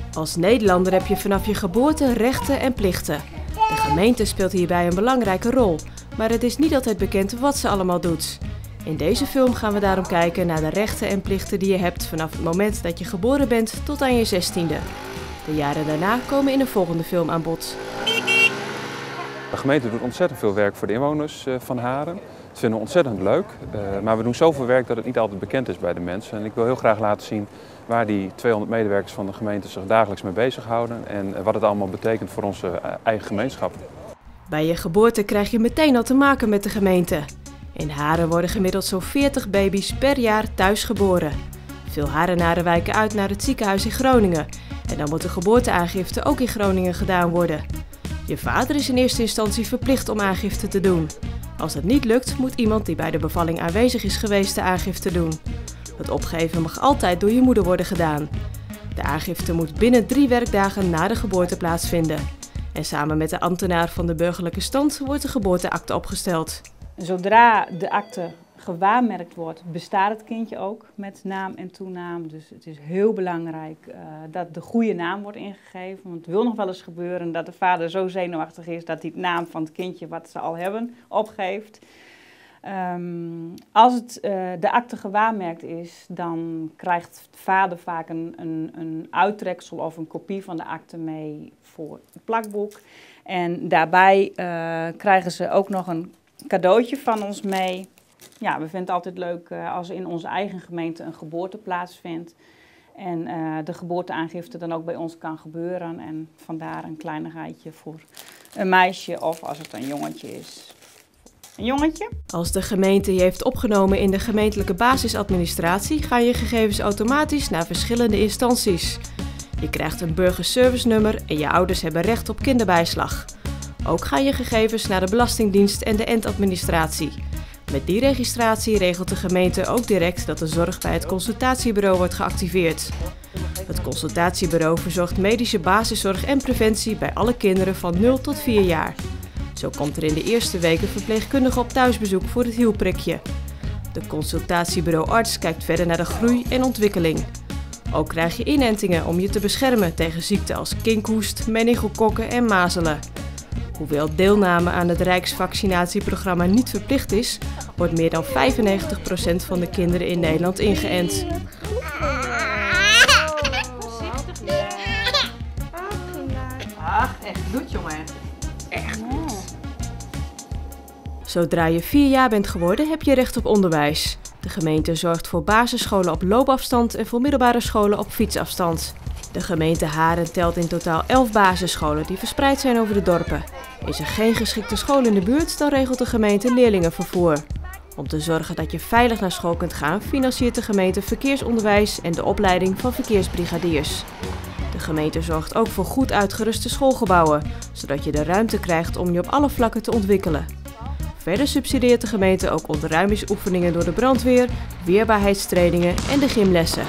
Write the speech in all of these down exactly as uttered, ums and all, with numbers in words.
Als Nederlander heb je vanaf je geboorte rechten en plichten. De gemeente speelt hierbij een belangrijke rol, maar het is niet altijd bekend wat ze allemaal doet. In deze film gaan we daarom kijken naar de rechten en plichten die je hebt vanaf het moment dat je geboren bent tot aan je zestiende. De jaren daarna komen in een volgende film aan bod. De gemeente doet ontzettend veel werk voor de inwoners van Haren. Dat vinden we ontzettend leuk, maar we doen zoveel werk dat het niet altijd bekend is bij de mensen. En ik wil heel graag laten zien waar die tweehonderd medewerkers van de gemeente zich dagelijks mee bezighouden en wat het allemaal betekent voor onze eigen gemeenschap. Bij je geboorte krijg je meteen al te maken met de gemeente. In Haren worden gemiddeld zo'n veertig baby's per jaar thuis geboren. Veel Harenaren wijken uit naar het ziekenhuis in Groningen. En dan moet de geboorteaangifte ook in Groningen gedaan worden. Je vader is in eerste instantie verplicht om aangifte te doen. Als dat niet lukt, moet iemand die bij de bevalling aanwezig is geweest de aangifte doen. Het opgeven mag altijd door je moeder worden gedaan. De aangifte moet binnen drie werkdagen na de geboorte plaatsvinden. En samen met de ambtenaar van de burgerlijke stand wordt de geboorteakte opgesteld. Zodra de akte gewaarmerkt wordt, bestaat het kindje ook met naam en toenaam. Dus het is heel belangrijk uh, dat de goede naam wordt ingegeven. Want het wil nog wel eens gebeuren dat de vader zo zenuwachtig is dat hij de naam van het kindje wat ze al hebben opgeeft. Um, als het, uh, de akte gewaarmerkt is, dan krijgt de vader vaak een, een, een uittreksel of een kopie van de akte mee voor het plakboek. En daarbij uh, krijgen ze ook nog een cadeautje van ons mee. Ja, we vinden het altijd leuk uh, als er in onze eigen gemeente een geboorte plaatsvindt. En uh, de geboorteaangifte dan ook bij ons kan gebeuren. En vandaar een kleinigheidje voor een meisje of als het een jongetje is. Een jongetje. Als de gemeente je heeft opgenomen in de gemeentelijke basisadministratie, gaan je gegevens automatisch naar verschillende instanties. Je krijgt een burgerservice-nummer en je ouders hebben recht op kinderbijslag. Ook gaan je gegevens naar de Belastingdienst en de endadministratie. Met die registratie regelt de gemeente ook direct dat de zorg bij het consultatiebureau wordt geactiveerd. Het consultatiebureau verzorgt medische basiszorg en preventie bij alle kinderen van nul tot vier jaar. Zo komt er in de eerste week een verpleegkundige op thuisbezoek voor het hielprikje. De consultatiebureau arts kijkt verder naar de groei en ontwikkeling. Ook krijg je inentingen om je te beschermen tegen ziekten als kinkhoest, meningokokken en mazelen. Hoewel deelname aan het Rijksvaccinatieprogramma niet verplicht is, wordt meer dan vijfennegentig procent van de kinderen in Nederland ingeënt. Ach, echt goed jongen. Echt. Zodra je vier jaar bent geworden, heb je recht op onderwijs. De gemeente zorgt voor basisscholen op loopafstand en voor middelbare scholen op fietsafstand. De gemeente Haren telt in totaal elf basisscholen die verspreid zijn over de dorpen. Is er geen geschikte school in de buurt, dan regelt de gemeente leerlingenvervoer. Om te zorgen dat je veilig naar school kunt gaan, financiert de gemeente verkeersonderwijs en de opleiding van verkeersbrigadiers. De gemeente zorgt ook voor goed uitgeruste schoolgebouwen, zodat je de ruimte krijgt om je op alle vlakken te ontwikkelen. Verder subsidieert de gemeente ook ontruimingsoefeningen door de brandweer, weerbaarheidstrainingen en de gymlessen.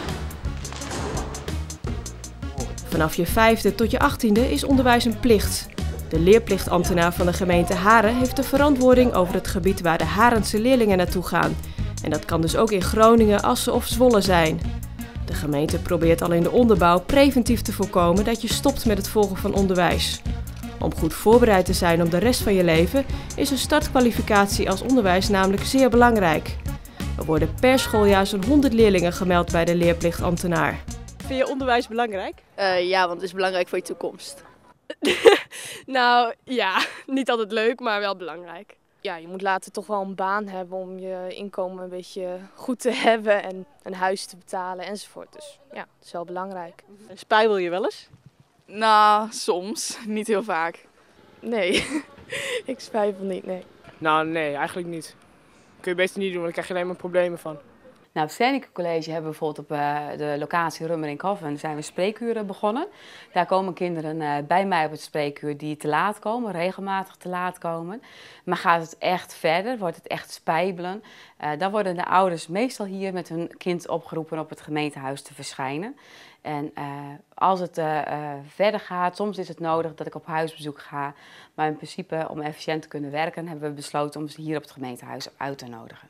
Vanaf je vijfde tot je achttiende is onderwijs een plicht. De leerplichtambtenaar van de gemeente Haren heeft de verantwoording over het gebied waar de Harense leerlingen naartoe gaan. En dat kan dus ook in Groningen, Assen of Zwolle zijn. De gemeente probeert al in de onderbouw preventief te voorkomen dat je stopt met het volgen van onderwijs. Om goed voorbereid te zijn op de rest van je leven is een startkwalificatie als onderwijs namelijk zeer belangrijk. Er worden per schooljaar zo'n honderd leerlingen gemeld bij de leerplichtambtenaar. Vind je onderwijs belangrijk? Uh, ja, want het is belangrijk voor je toekomst. Nou ja, niet altijd leuk, maar wel belangrijk. Ja, je moet later toch wel een baan hebben om je inkomen een beetje goed te hebben en een huis te betalen enzovoort. Dus ja, dat is wel belangrijk. Spijbel je wel eens? Nou, soms. Niet heel vaak. Nee, ik spijbel niet, nee. Nou, nee, eigenlijk niet. Kun je beter niet doen, want daar krijg je alleen maar problemen van. Nou, op het Stedelijke College hebben we bijvoorbeeld op uh, de locatie Rummeringhoven zijn we spreekuren begonnen. Daar komen kinderen uh, bij mij op het spreekuur die te laat komen, regelmatig te laat komen. Maar gaat het echt verder, wordt het echt spijbelen, uh, dan worden de ouders meestal hier met hun kind opgeroepen op het gemeentehuis te verschijnen. En uh, als het uh, uh, verder gaat, soms is het nodig dat ik op huisbezoek ga. Maar in principe, om efficiënt te kunnen werken, hebben we besloten om ze hier op het gemeentehuis uit te nodigen.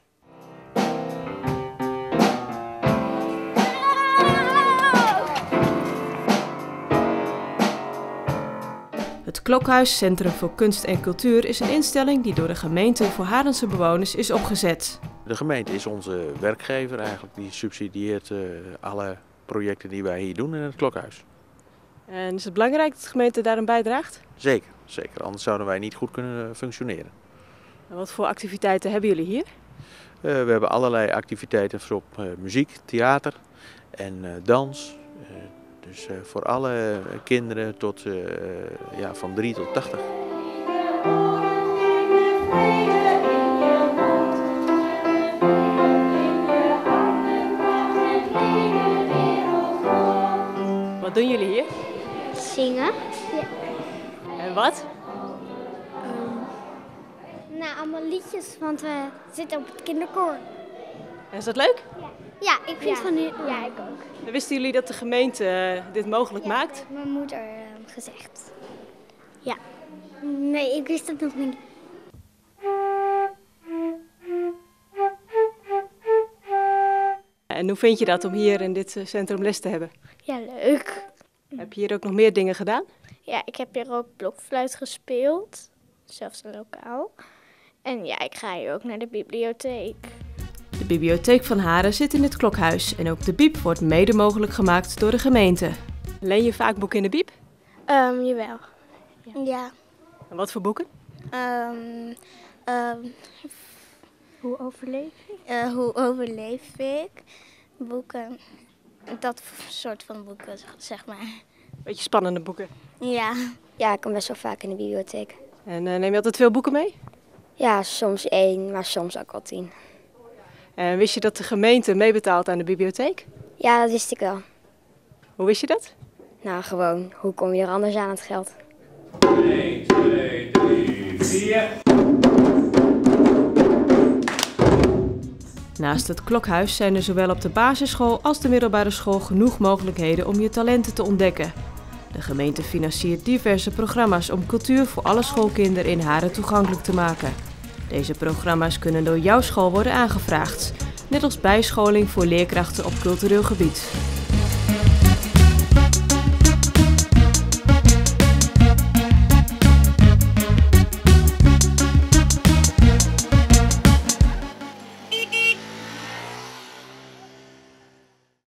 Het Klokhuis Centrum voor Kunst en Cultuur is een instelling die door de gemeente voor Harense bewoners is opgezet. De gemeente is onze werkgever eigenlijk, die subsidieert uh, alle projecten die wij hier doen in het Klokhuis. En is het belangrijk dat de gemeente daaraan bijdraagt? Zeker, zeker. Anders zouden wij niet goed kunnen functioneren. En wat voor activiteiten hebben jullie hier? Uh, we hebben allerlei activiteiten voor uh, muziek, theater en uh, dans. Uh, dus uh, voor alle kinderen tot, uh, ja, van drie tot tachtig. Wat doen jullie hier? Zingen. Ja. En wat? Um, nou, allemaal liedjes, want we zitten op het kinderkoor. En is dat leuk? Ja, ja ik vind ja. van nu. Ja, ik ook. En wisten jullie dat de gemeente uh, dit mogelijk ja, maakt? Dat heeft mijn moeder uh, gezegd. Ja. Nee, ik wist het nog niet. En hoe vind je dat om hier in dit centrum les te hebben? Ja, leuk. Heb je hier ook nog meer dingen gedaan? Ja, ik heb hier ook blokfluit gespeeld. Zelfs een lokaal. En ja, ik ga hier ook naar de bibliotheek. De bibliotheek van Haren zit in het Klokhuis. En ook de Biep wordt mede mogelijk gemaakt door de gemeente. Leen je vaak boeken in de Biep? Um, jawel. Ja. ja. En wat voor boeken? Um, um, hoe overleef ik? Uh, hoe overleef ik? Boeken. Dat soort van boeken, zeg maar. Beetje spannende boeken. Ja. Ja, ik kom best wel vaak in de bibliotheek. En uh, neem je altijd veel boeken mee? Ja, soms één, maar soms ook wel tien. En wist je dat de gemeente meebetaalt aan de bibliotheek? Ja, dat wist ik wel. Hoe wist je dat? Nou, gewoon, hoe kom je er anders aan het geld? één, twee, drie, vier. Naast het Klokhuis zijn er zowel op de basisschool als de middelbare school genoeg mogelijkheden om je talenten te ontdekken. De gemeente financiert diverse programma's om cultuur voor alle schoolkinderen in Haren toegankelijk te maken. Deze programma's kunnen door jouw school worden aangevraagd, net als bijscholing voor leerkrachten op cultureel gebied.